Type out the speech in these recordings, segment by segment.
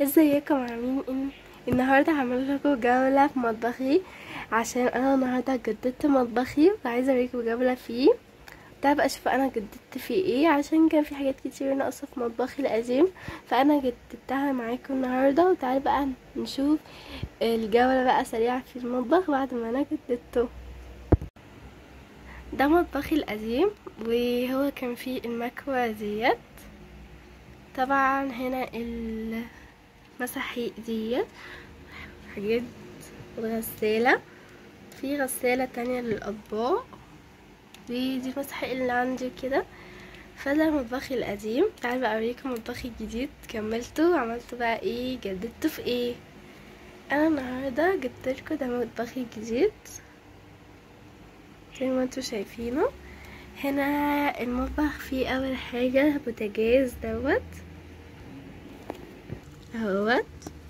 ازيكم عاملين النهارده هعمل لكم جوله في مطبخي، عشان انا النهارده جددت مطبخي وعايزه اوريكم جوله فيه. تعالوا بقى اشوف انا جددت فيه ايه، عشان كان في حاجات كتير ناقصه في مطبخي القديم فانا جددتها معاكم النهارده. وتعالوا بقى نشوف الجوله بقى سريعه في المطبخ بعد ما انا جددته. ده مطبخي القديم وهو كان فيه المكوى ديت، طبعا هنا المساحيق ديت حاجات، الغسالة، في غسالة تانية للأطباق، ودي المساحيق اللي عندي كده. فده مطبخي القديم. تعالوا بقى اوريكم مطبخي الجديد كملته وعملته بقى ايه، جددته في ايه. انا النهارده جبتلكوا ده مطبخي الجديد زي ما انتوا شايفينه. هنا المطبخ فيه اول حاجه بوتاجاز دوت اهوت،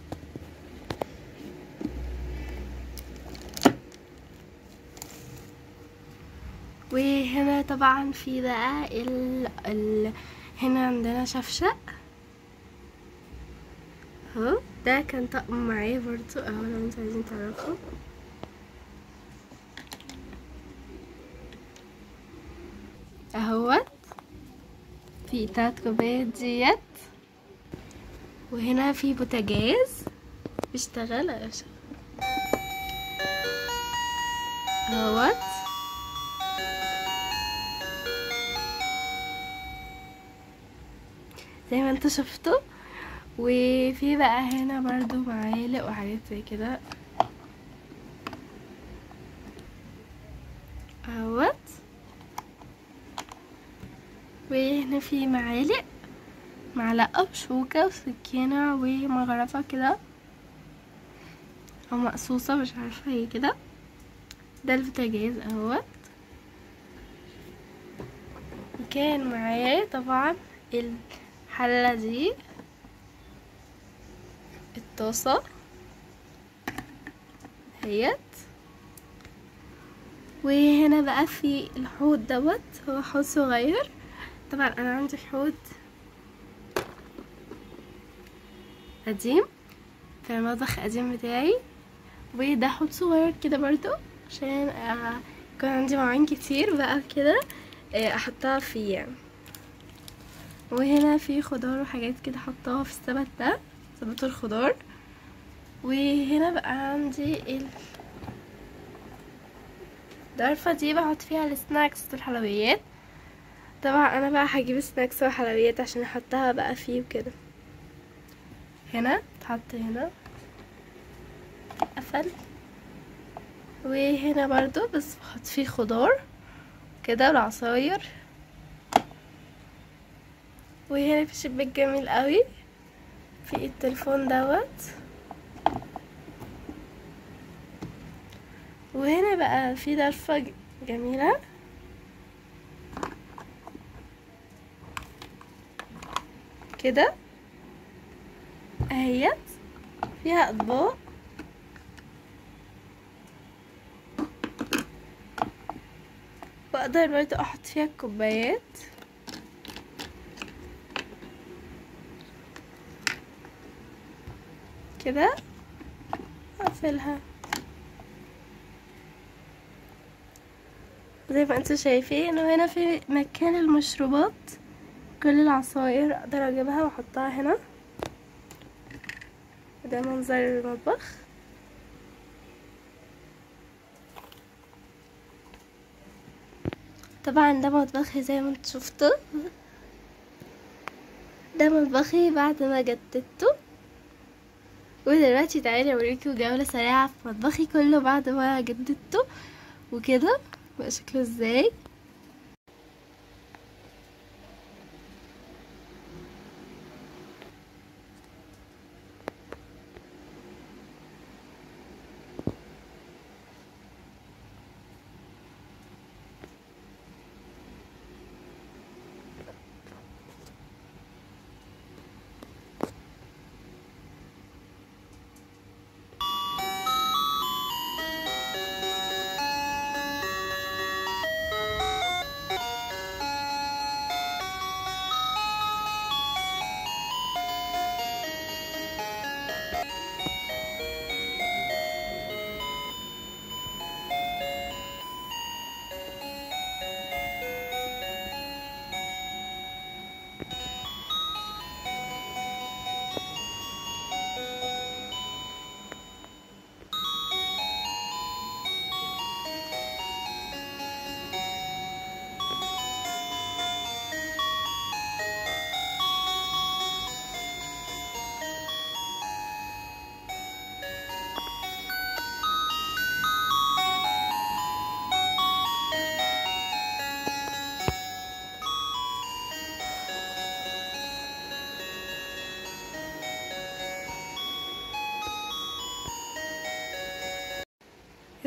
وهنا طبعا في بقى هنا عندنا شفشق اهو. ده كان طقم معايا برضو اهو لو انتوا عايزين تعرفوا. اهوت في 3 كوبايات ديت، وهنا في بوتاجاز بيشتغل اهوت. زي ما انتوا شفتوا. وفي بقى هنا برضو معالق وحاجات زي كده اهوت. وهنا في معلقة وشوكة وسكينة ومغرفة كده او مقصوصة مش عارفة هي كده. ده البوتاجاز اهوت. وكان معايا طبعا الحلة دي، الطاسة هيت. وهنا بقى في الحوض دوت، هو حوض صغير. طبعا انا عندي حوض قديم في المطبخ القديم بتاعي، وده حوض صغير كده برضو عشان يكون عندي مواعين كتير بقى كده احطها فيه يعني. وهنا في خضار وحاجات كده حطاها في السبت ده، سبت الخضار. وهنا بقى عندي الضرفة دي بحط فيها السناكس والحلويات. طبعا انا بقى هجيب سناكس وحلويات عشان احطها بقى فيه وكده. هنا تحط هنا قفل، وهنا برضو بس بحط فيه خضار كده والعصاير. وهنا في شباك جميل قوي في التليفون دوت. وهنا بقى في ضرفة جميلة كده اهيت، فيها اطباق واقدر برضو احط فيها الكوبايات كده، اقفلها زي ما انتوا شايفين. وهنا في مكان المشروبات، كل العصاير اقدر اجيبها واحطها هنا. ده منظر المطبخ. طبعا ده مطبخي زي ما انتوا شفتوا، ده مطبخي بعد ما جددته. ودلوقتي تعالي اوريكم جولة سريعة في مطبخي كله بعد ما جددته وكده بقى شكله ازاي.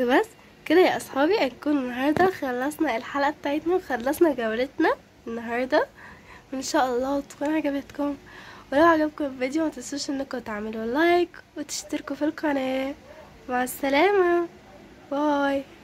بس كده يا اصحابي، نكون النهارده خلصنا الحلقه بتاعتنا وخلصنا جولتنا النهارده، وان شاء الله تكون عجبتكم. ولو عجبكم الفيديو ما تنسوش انكم تعملوا لايك وتشتركوا في القناه. مع السلامه، باي.